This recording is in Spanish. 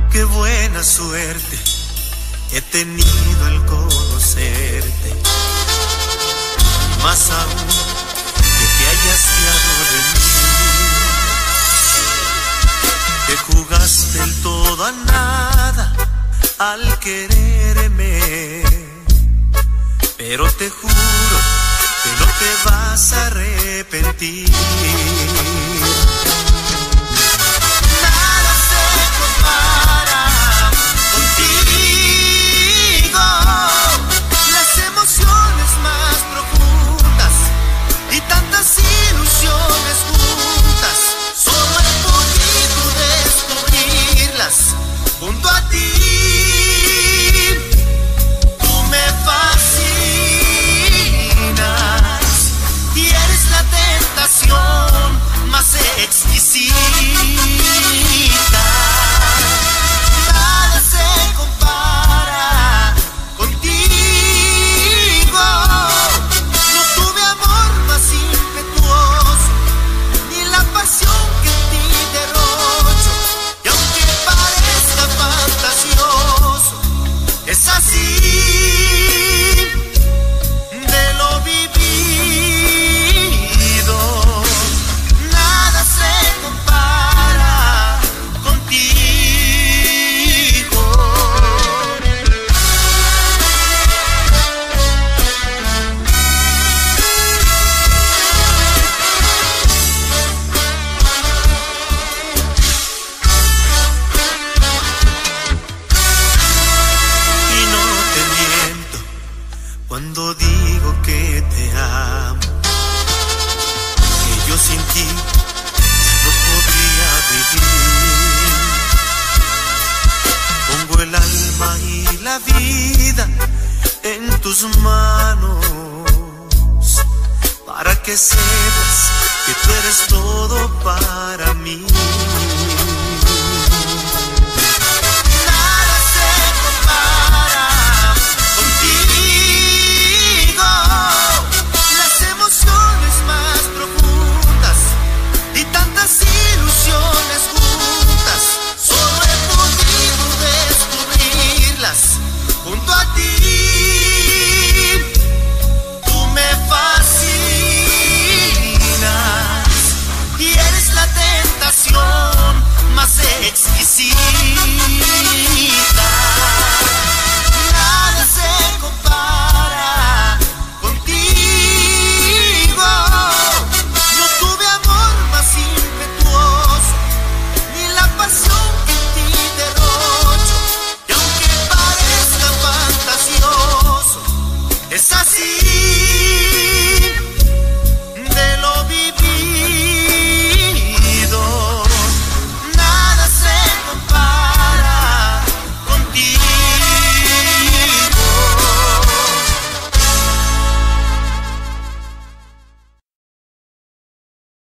Qué buena suerte he tenido al conocerte, más aún que te hayas fiado de mí. Te jugaste el todo a nada al quererme, pero te juro que no te vas a arrepentir. Nada se compara contigo, las emociones más profundas y tantas ilusiones juntas, solo he podido descubrirlas junto a ti. Tú me fascinas y eres la tentación más exquisita. Nada se compara contigo. No tuve amor más impetuoso, ni la pasión que en ti derrocho. Y aunque parezca fantasioso, es así. De lo vivido, nada se compara contigo. Y no te miento cuando digo que te amo, que yo sin ti ya no podría vivir. Pongo el alma y la vida en tus manos para que sepas que tú eres todo para mí.